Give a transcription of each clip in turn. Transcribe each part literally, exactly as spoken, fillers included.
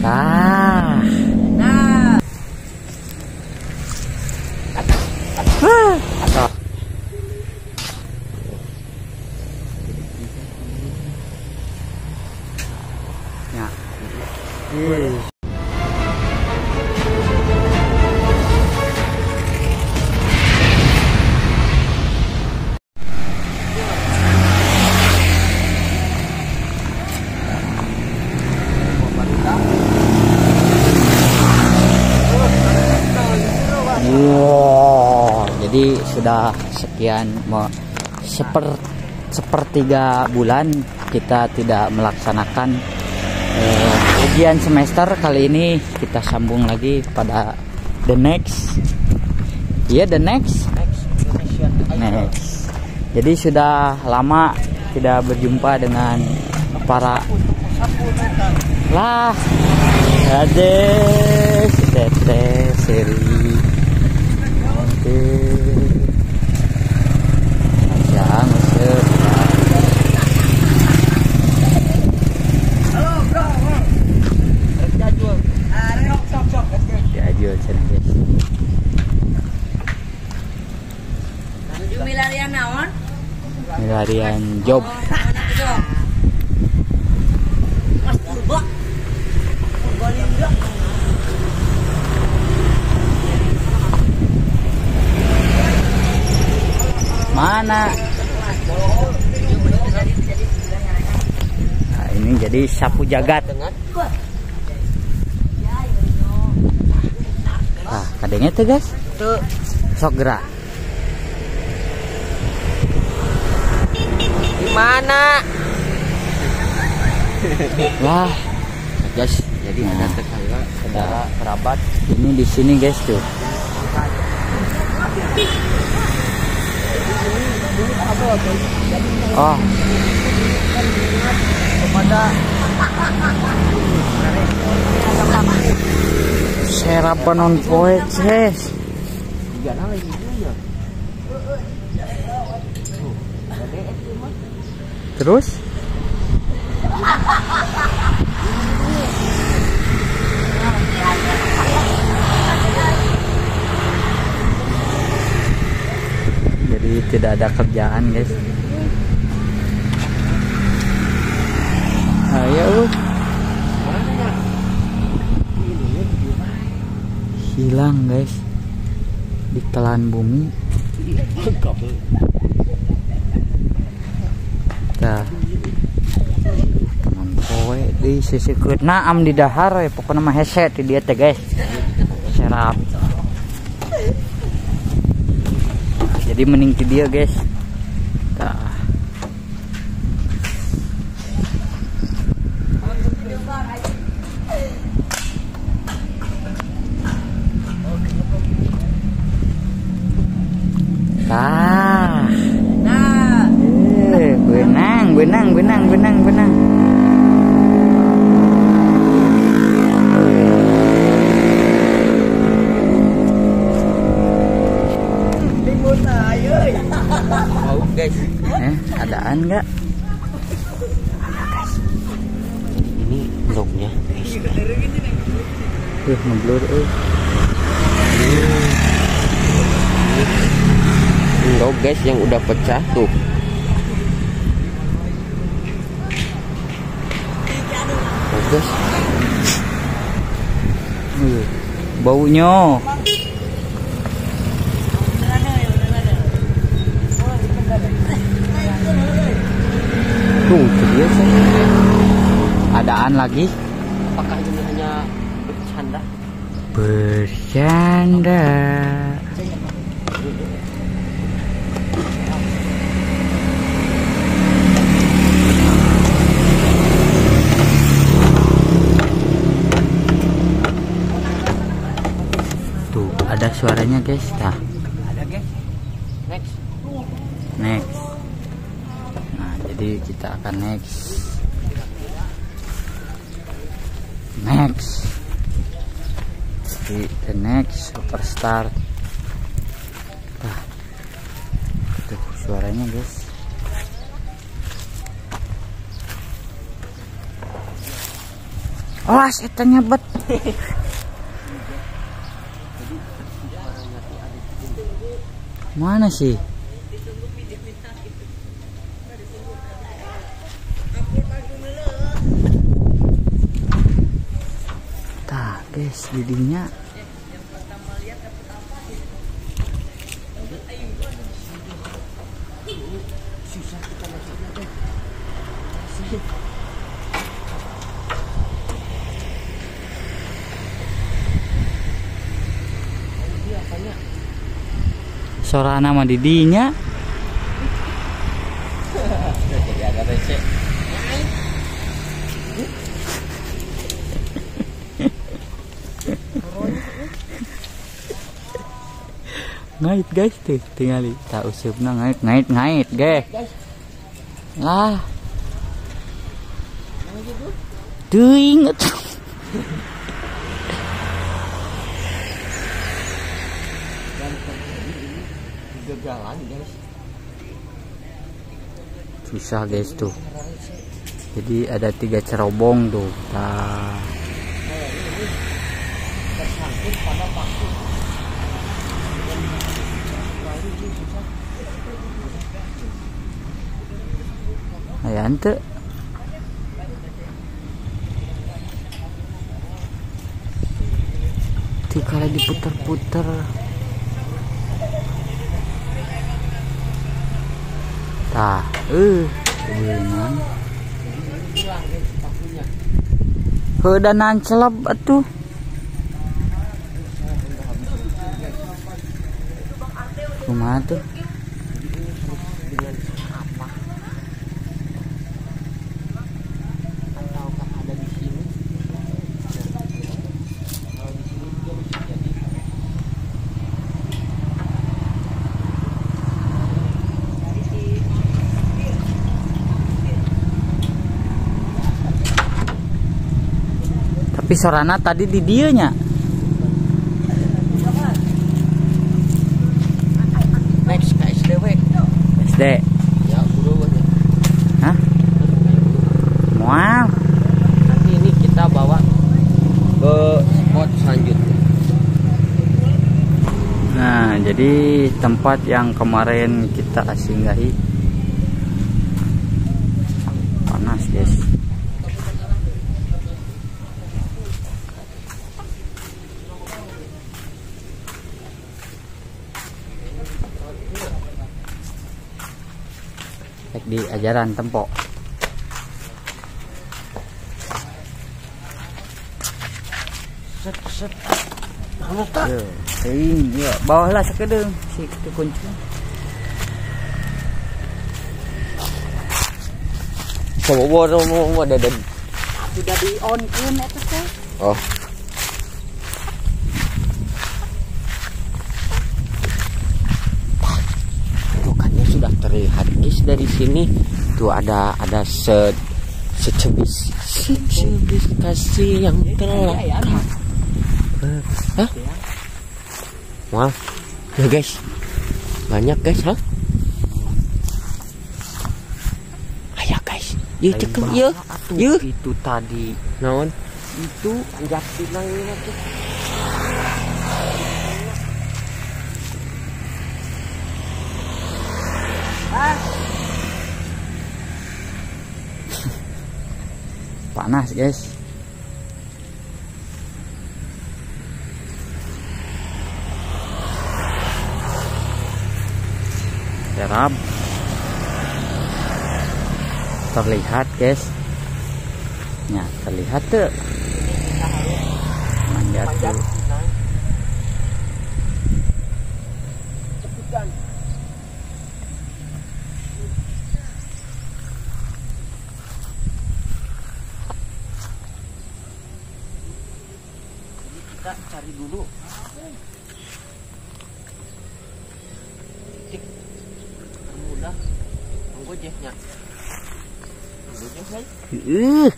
Nah. Nah. Ah. Ya. Yes. Wow, jadi sudah sekian seper, sepertiga bulan kita tidak melaksanakan eh, ujian semester. Kali ini kita sambung lagi pada the next, ya yeah, the next, next. Jadi sudah lama tidak berjumpa dengan para lah, ades, tete, seri. Jangan usir. Halo, bro. Jajul. Ah, sok sok sok. Jajul cenah, guys. Menuju milarian naon? Milarian job. Mas Purba. Purbalingga. Mana? Nah, ini jadi sapu jagat. Ah, kadangnya tuh guys. Tuh. Sok gerak. Gimana? Wah, guys. Jadi Nah, ada tetangga, saudara, kerabat. Ini di sini guys tuh. Oh, Kepada serapan on poet guys. tiga lagi ya. Terus? Jadi tidak ada kerjaan guys. Ayo. Hilang guys. Ditelan bumi. Nah. Teman kowe di sisi keutna am di dahar ya pokoknya mah hese di dia teh guys. Serap. Jadi mending ke dia guys. Nah. Nah. Nah. Eh, benang, benang, benang, benang, benang. Mau guys. Eh, adaan enggak? Ini blognya. Uh, ngeblur euy. Blog guys yang udah pecah tuh. Bagus. Uh, baunya. Tuh, itu dia sih. Adaan lagi? Apakah ini hanya bercanda? Bercanda. Tuh, ada suaranya guys. Nah, Ada guys. Next. next. Nah, jadi kita akan next. Next. Jadi the next superstar. Nah, tuh suaranya guys. Awas eta nyebet. Mana sih? Tah, guys, jadinya sorana mah didinya. Jadi agak receh. Ngait guys tuh, tinggal tak usupna ngait ngait ngait guys. Lah. Tuh inget. Gagalan guys. Susah guys tuh. Jadi ada tiga cerobong tuh. Nah. Tersangkut pada paku. Ayo ante. Tuh kalau diputer-puter. Tah, eh, beunang. Heudanan celep atuh. Kumaha tuh? Dengan apa? Ataukah ada di sini? Kalau di sini juga bisa jadi. Tapi sorana tadi di dieunya. Next ke S D W. S D. Ya, buru aja. Hah? Mual. Nanti ini kita bawa ke spot selanjutnya. Nah, jadi tempat yang kemarin kita singgahi panas, guys. Di ajaran tempo. Set set. Mana tak? Yo, ting, ya, bawahlah sekedeng si itu kunci. Coba bawa mau ada dan. Sudah di on kan eta teh. Oh. Sudah terlihat guys dari sini tuh ada ada se secebis secebis kasih yang terlengkap. Hah? Wah, ya guys, banyak guys, hah? Ayo guys, yuk cekep yuk, yuk. Itu tadi, Naon? itu Anjak pinang ini tuh. panas guys. Serap. Terlihat guys. Ya, terlihat tuh. Manjat tuh. Kita cari dulu titik termudah menggojeknya. Menggojek guys. Uh.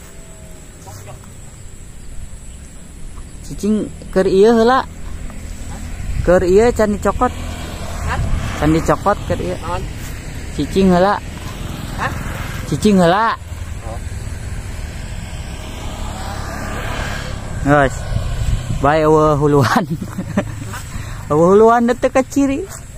Cicing keur ieu heula. Keur ieu can dicokot. Hah? Can dicokot keur ieu. Naon? Cicing heula. Hah? Cicing heula. Oh. Guys, baik awa huluan. Awa huluan detek ke ciri.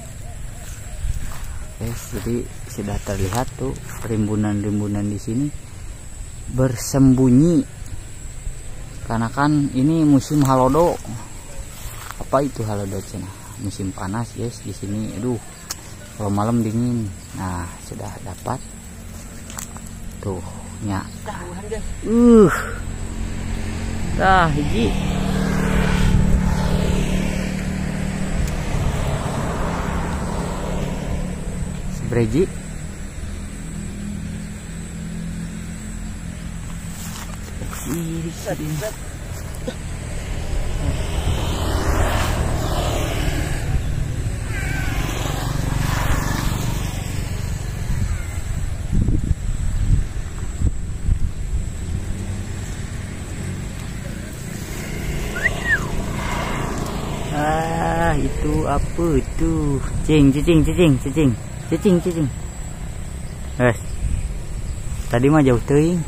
Guys, jadi sudah terlihat tuh rimbunan-rimbunan di sini bersembunyi. Karena kan ini musim halodo. Apa itu halodo cina? Musim panas, guys, di sini. Aduh, kalau malam dingin. Nah, sudah dapat. Tuh, nya. Uh. Dah, hiji. Sebreji. Sebreji. Ah, itu apa itu? Cicing, cicing, cicing, cicing, cicing, cicing. Guys, tadi mah jauh teuing.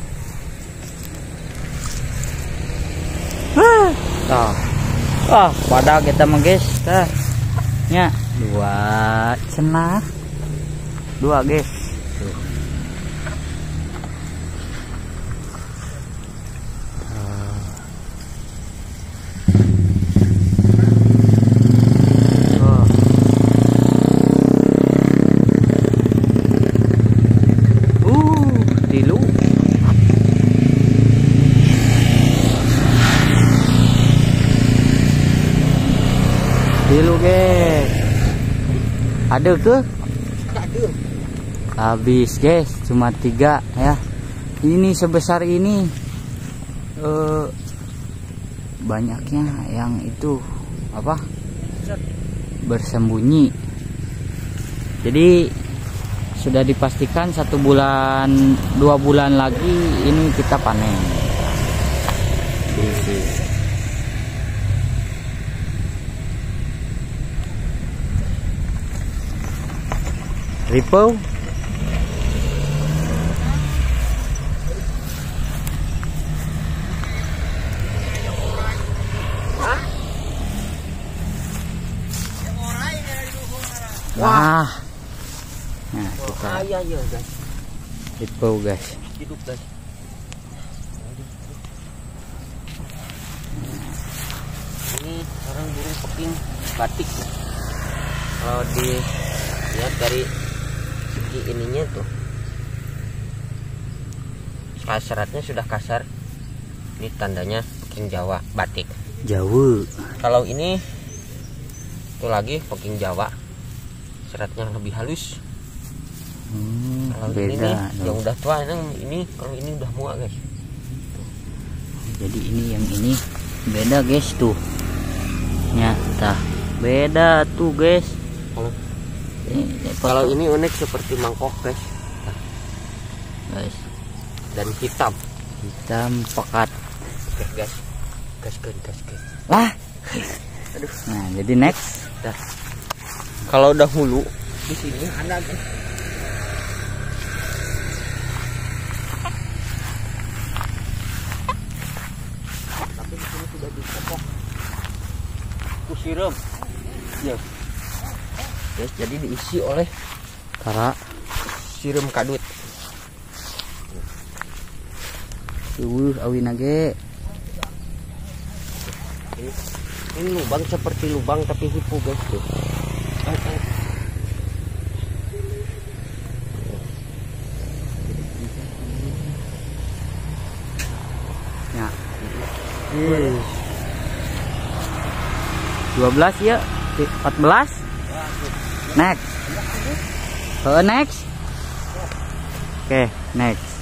Ah, ah, ah, pada kita mah guys, tah, nya dua cenah, dua guys. Tuh. Dulu guys, ada ke? Ada. Habis guys, cuma tiga ya. Ini sebesar ini, uh, banyaknya yang itu apa? Bersembunyi. Jadi sudah dipastikan satu bulan, dua bulan lagi ini kita panen. Isi. Ripau. Wah. Nah, kita Ayah ya guys. ripau guys. Hidup guys. Ini orang burung peking batik. Kalau dilihat dari segi ininya tuh, seratnya sudah kasar. Ini tandanya peking Jawa batik. Jawa. Kalau ini itu lagi peking Jawa, seratnya lebih halus. Hmm, Kalau beda. ini nih, No. yang udah tua, yang ini kalau ini udah muak guys. Jadi ini yang ini beda guys tuh. Nyata beda tuh guys. Kalau Ini, kalau ini unik seperti mangkok guys, guys, dan hitam. hitam pekat. Oke guys, gaskan gaskan. Lah. Aduh. Nah, jadi next. Dah. Kalau udah hulu di sini ada guys. Tapi di sini sudah dipotong. Kusiram. Ya. Guys, jadi diisi oleh Kara. sirum kadut. Tuh, awin age. Ini, ini lubang seperti lubang tapi hipu guys tuh. Ya. dua belas ya, empat belas. Next. Oh, next. Oke, okay, next.